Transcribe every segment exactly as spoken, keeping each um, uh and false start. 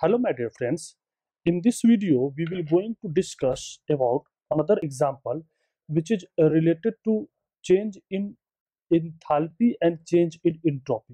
Hello my dear friends, in this video we will going to discuss about another example which is uh, related to change in enthalpy and change in entropy.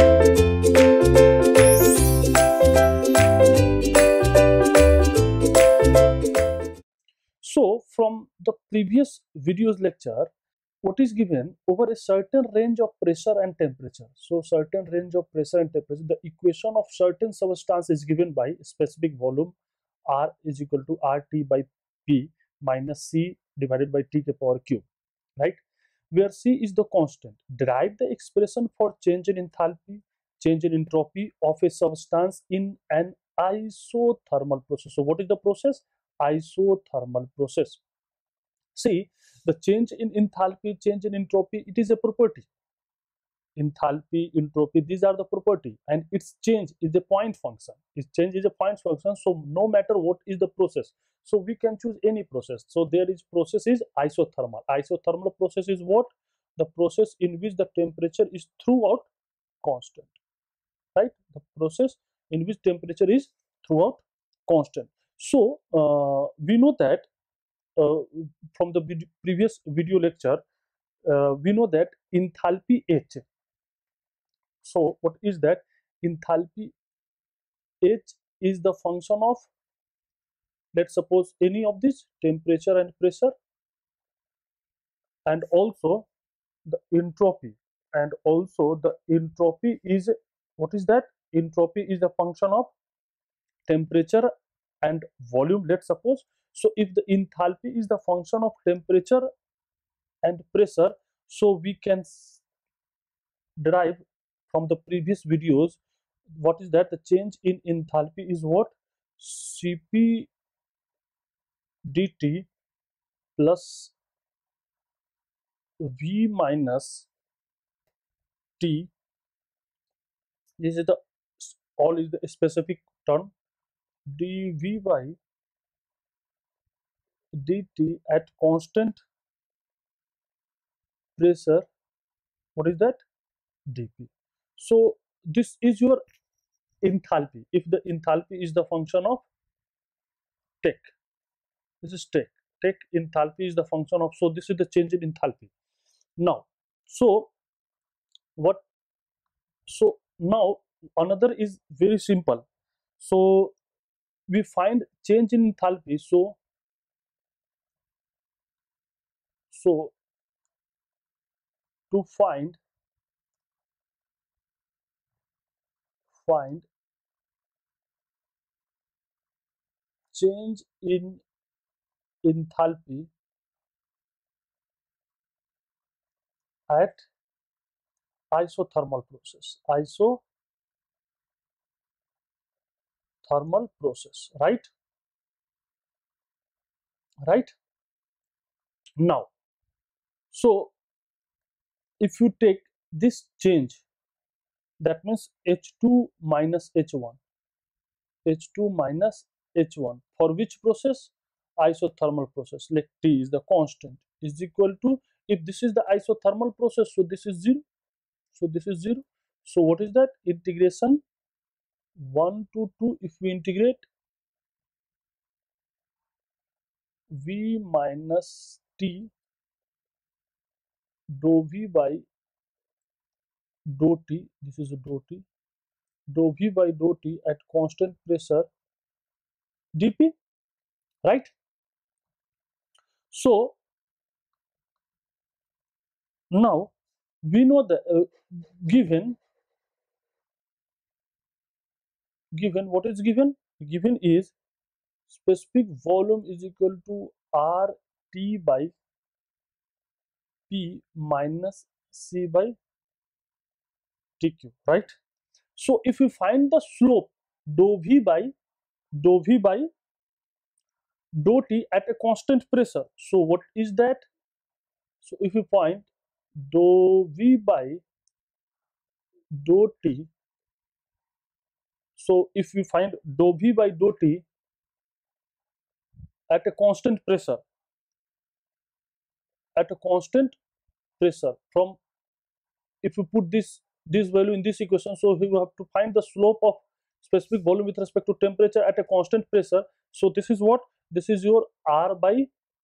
So from the previous videos lecture, what is given over a certain range of pressure and temperature. So certain range of pressure and temperature, the equation of certain substance is given by specific volume R is equal to R T by P minus C divided by T to the power Q, right? Where C is the constant. Derive the expression for change in enthalpy, change in entropy of a substance in an isothermal process. So what is the process? Isothermal process. See, the change in enthalpy, change in entropy, it is a property. Enthalpy, entropy, these are the property, and its change is a point function. Its change is a point function, so no matter what is the process, so we can choose any process. So there is process is isothermal. Isothermal process is what? The process in which the temperature is throughout constant, right? The process in which temperature is throughout constant. So uh, we know that uh, from the vid previous video lecture, uh, we know that enthalpy H. So what is that? Enthalpy H is the function of, let's suppose, any of this temperature and pressure, and also the entropy, and also the entropy is, what is that? Entropy is the function of temperature and volume, let's suppose. So if the enthalpy is the function of temperature and pressure, so we can derive from the previous videos, what is that? The change in enthalpy is what? Cp dt plus V minus T. This is the all is the specific term, dV by dt at constant pressure. What is that? dP. So this is your enthalpy. If the enthalpy is the function of tech, this is tech. Tech enthalpy is the function of. So this is the change in enthalpy. Now, so what? So now another is very simple. So we find change in enthalpy. So so to find find change in enthalpy at isothermal process. Isothermal process, right? Right? Now, so if you take this change, that means H two minus H one, H two minus H one, for which process? Isothermal process. Like T is the constant, is equal to, if this is the isothermal process, so this is zero. So this is zero. So what is that? Integration one to two, if we integrate V minus T dou V by dou T, this is a dou T, dou V by dou T at constant pressure dP, right? So now we know that uh, given given what is given? Given is specific volume is equal to R T by P minus C by T Q, right? So if you find the slope dou V by dou V by dou T at a constant pressure, so what is that? So if you find dou V by dou T, so if you find dou V by dou T at a constant pressure, at a constant pressure from, if you put this this value in this equation, so you have to find the slope of specific volume with respect to temperature at a constant pressure. So this is what? This is your R by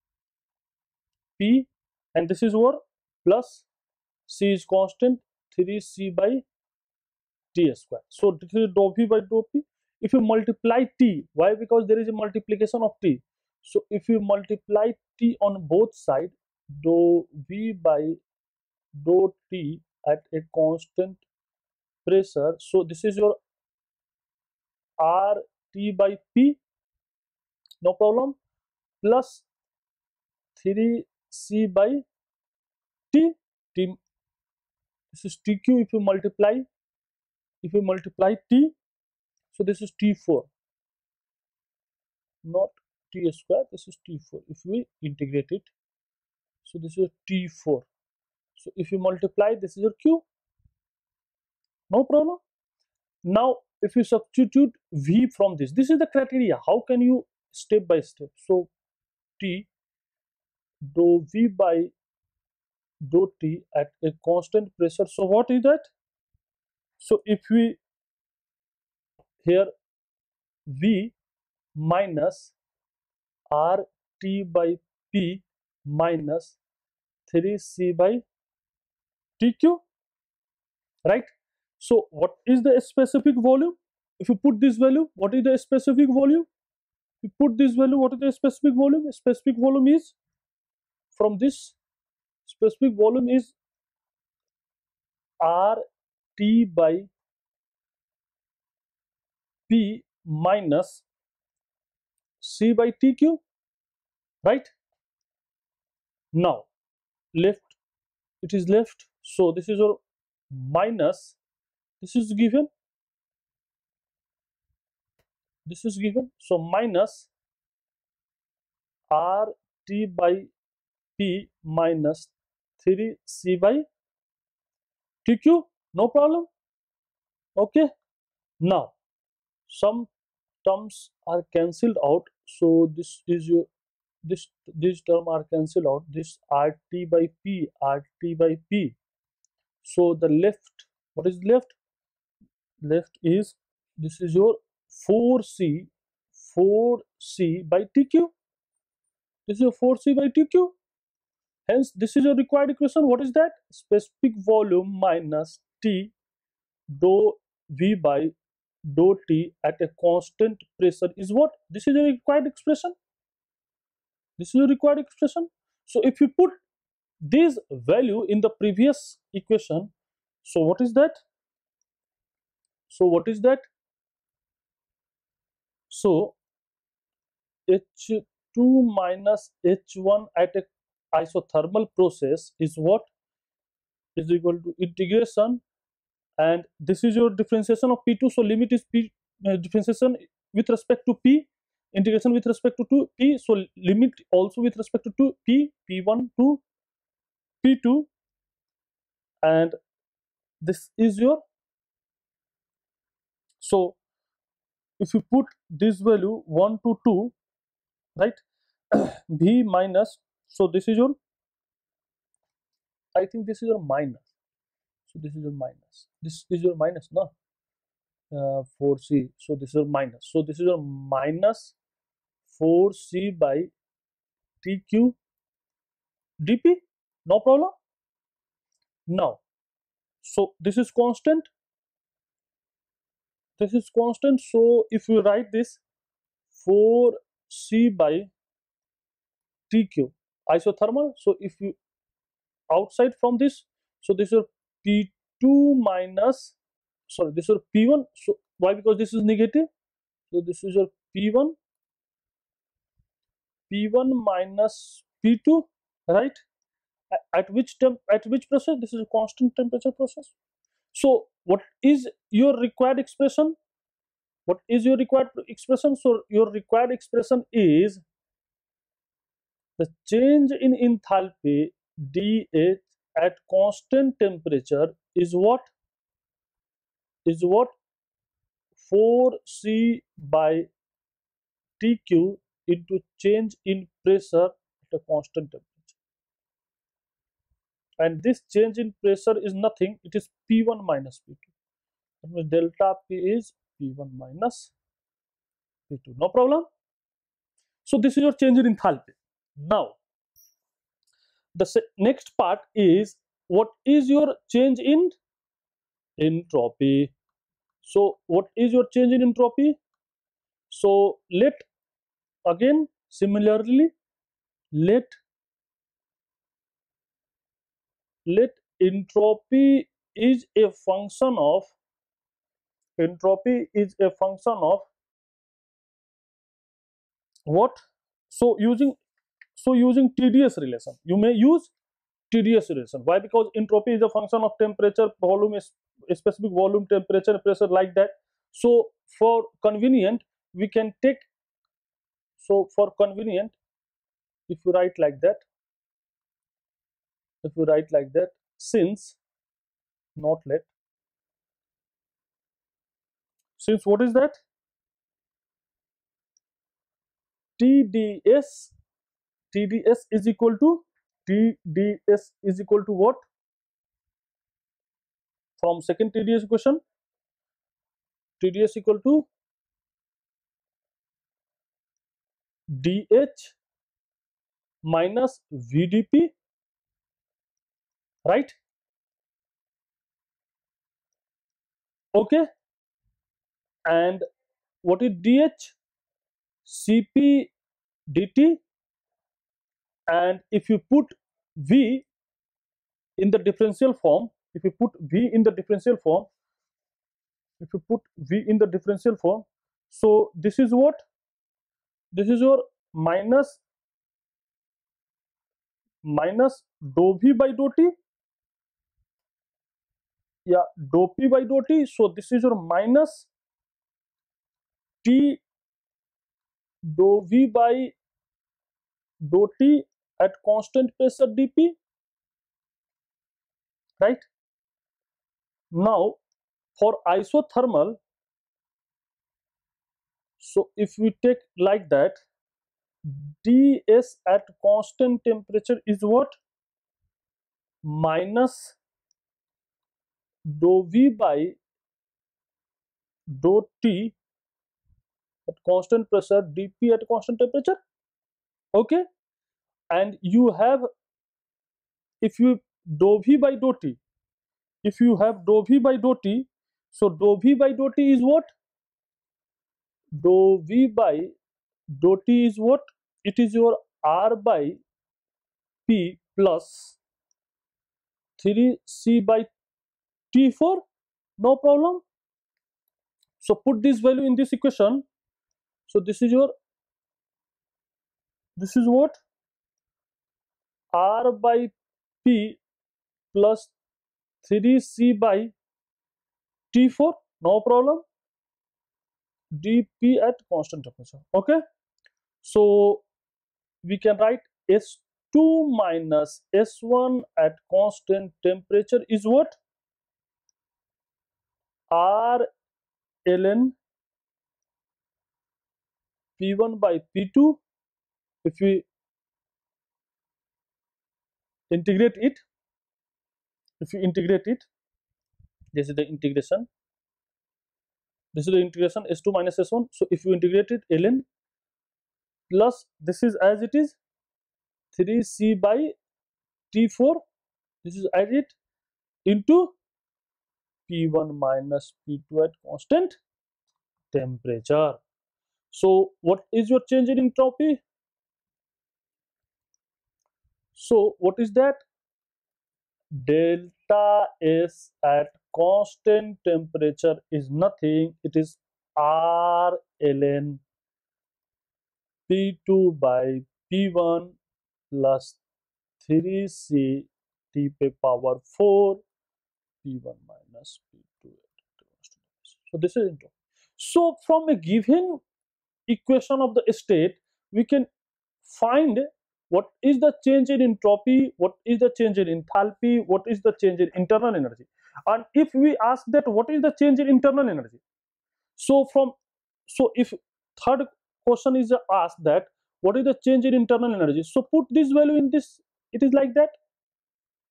P, and this is your plus C is constant, three C by T square. So this is dou V by dou P. If you multiply T, why? Because there is a multiplication of T. So if you multiply T on both sides, dou V by dou T at a constant pressure, so this is your R T by P, no problem, plus three C by T. T, this is T Q. If you multiply, if you multiply T, so this is T four, not T square, this is T four. If we integrate it, so this is T four. So if you multiply, this is your Q, no problem. Now if you substitute V from this, this is the criteria. How can you step by step? So T dou V by dou T at a constant pressure. So what is that? So if we here V minus R T by P minus three C by T Q, right? So what is the specific volume? If you put this value, what is the specific volume? You put this value, what is the specific volume? Specific volume is, from this, specific volume is R T by P minus C by T Q, right? Now left, it is left, so this is your minus, this is given, this is given, so minus R T by P minus three C by T Q, no problem. Okay, now some terms are cancelled out, so this is your, this this term are cancelled out, this R T by P, R T by P. So the left, what is left? Left is, this is your four C, four C by T Q. This is your four C by T Q. Hence this is your required equation. What is that? Specific volume minus T dou V by dou T at a constant pressure is what? This is your required expression. This is your required expression. So if you put this value in the previous equation, so what is that? So what is that? So H two minus H one at a isothermal process is what? Is equal to integration, and this is your differentiation of P two. So limit is P, uh, differentiation with respect to P, integration with respect to two P. So limit also with respect to two P, P one to P two, and this is your, so if you put this value one to two, right, V minus, so this is your, I think this is your minus, so this is your minus, this is your minus, no, uh, four C, so this is your minus, so this is your minus four C by T Q dP, no problem. Now, so this is constant, this is constant, so if you write this four C by T Q isothermal, so if you outside from this, so this is P two minus, sorry, this is P one, so why? Because this is negative, so this is your P one, P one minus P two, right? At which temp, at which process? This is a constant temperature process. So what is your required expression? What is your required expression? So your required expression is the change in enthalpy dH at constant temperature is what? Is what? four C by T Q into change in pressure at a constant temperature. And this change in pressure is nothing, it is P one minus P two. That means delta P is P one minus P two. No problem. So this is your change in enthalpy. Now, the next part is what is your change in entropy. So what is your change in entropy? So let again similarly let let entropy is a function of entropy is a function of what? So using so using T D S relation, you may use T D S relation. Why? Because entropy is a function of temperature, volume, specific volume, temperature, pressure, like that. So for convenient, we can take. So for convenient, if you write like that, if you write like that, since not let, since what is that? T D S, T D S is equal to T D S is equal to what? From second T D S equation, T D S equal to D H minus V D P, right? Okay, and what is D H? C P dt, and if you put V in the differential form, if you put V in the differential form, if you put V in the differential form, so this is what? This is your minus minus dou V by dou T, yeah, dou P by dou T. So this is your minus T dou V by dou T at constant pressure dP, right? Now for isothermal, so if we take like that, ds at constant temperature is what? Minus dou V by dou T at constant pressure dP at constant temperature. Okay, and you have, if you dou V by dou T, if you have dou V by dou T, so dou V by dou T is what? Dou V by dou T is what? It is your R by P plus three C by T four. No problem. So put this value in this equation. So this is your, this is what? R by P plus three C by T four. No problem. dP at constant temperature. Okay, so we can write S two minus S one at constant temperature is what? R ln P one by P two. If we integrate it, if you integrate it, this is the integration, this is the integration S two minus S one. So if you integrate it, ln plus this is as it is three C by T four, this is as it, into P one minus P two at constant temperature. So what is your change in entropy? So what is that? Delta S at constant temperature is nothing, it is R ln P two by P one plus three C T to power four P one minus P two. So this is entropy. So from a given equation of the state, we can find what is the change in entropy, what is the change in enthalpy, what is the change in internal energy. And if we ask that what is the change in internal energy, so from, so if third question is asked that what is the change in internal energy, so put this value in this, it is like that.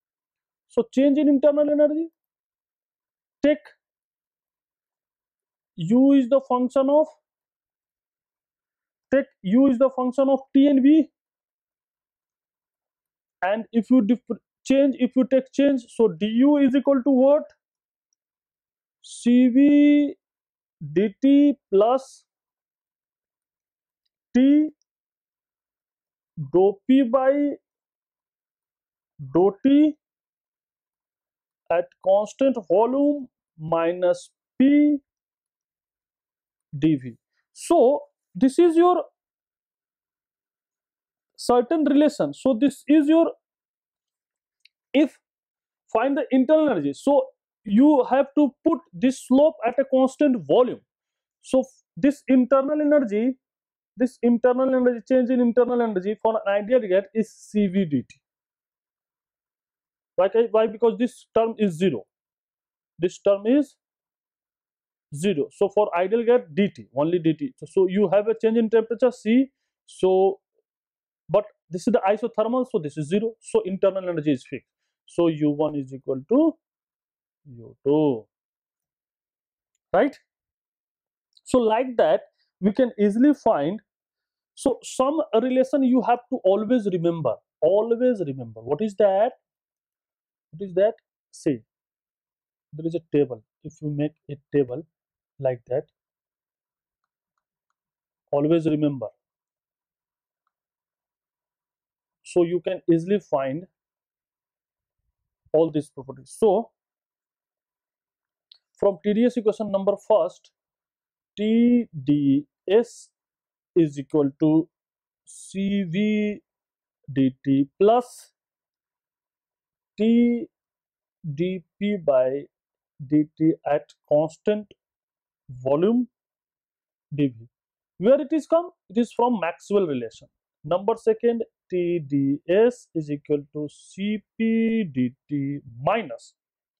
So change in internal energy, take u is the function of, take u is the function of t and v, and if you change, if you take change, so du is equal to what? Cv dt plus t dou p by dou t at constant volume minus p dv. So this is your certain relation. So this is your, if find the internal energy, so you have to put this slope at a constant volume. So this internal energy, this internal energy, change in internal energy for an ideal gas is Cv dt. Why? Why? Because this term is zero. This term is zero. So for ideal gas, dt, only dt. So, so you have a change in temperature C. So, but this is the isothermal, so this is zero. So internal energy is fixed. So U one is equal to U two. Right? So like that, we can easily find. So some relation you have to always remember. Always remember. What is that? What is that? Say, there is a table. If you make a table like that, always remember. So you can easily find all these properties. So from T D S equation number first, T D S is equal to C V dt plus T dp by dt at constant volume dv. Where it is come? It is from Maxwell relation. Number second, T D S is equal to C P dt minus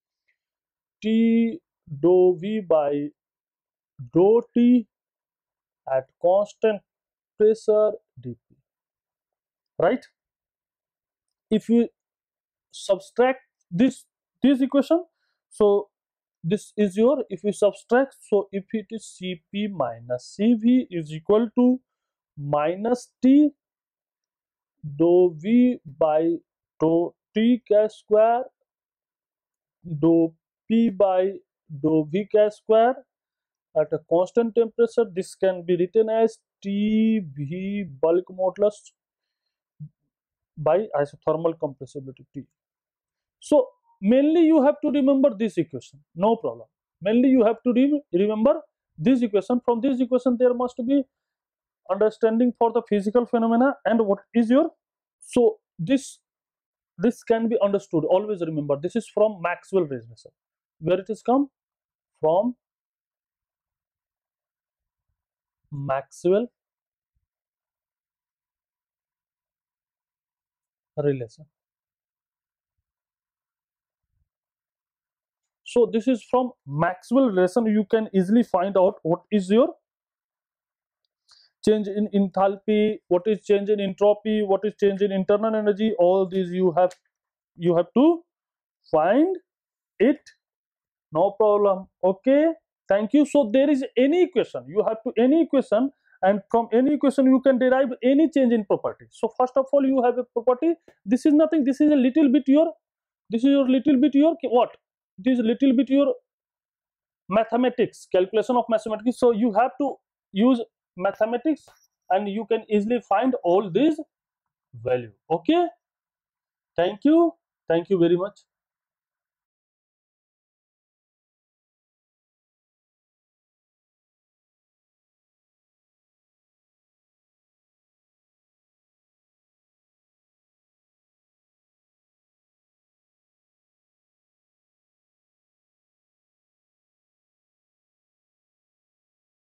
T dou v by dou t at constant pressure dp. Right? If you subtract this this equation, so this is your, if you subtract, so if it is Cp minus Cv is equal to minus T dou v by dou t k square dou p by dou v k square at a constant temperature. This can be written as T V bulk modulus by isothermal compressibility T. So mainly you have to remember this equation, no problem. Mainly you have to re remember this equation. From this equation there must be understanding for the physical phenomena and what is your, so this this can be understood. Always remember this is from Maxwell relation. Where it is come? From Maxwell relation. So this is from Maxwell relation. You can easily find out what is your change in enthalpy, what is change in entropy, what is change in internal energy. All these you have you have to find it, no problem. Okay, thank you. So there is any equation, you have to any equation, and from any equation you can derive any change in property. So first of all you have a property. This is nothing, this is a little bit your, this is your little bit your what, this is little bit your mathematics, calculation of mathematics. So you have to use mathematics and you can easily find all these value. Okay, thank you, thank you very much.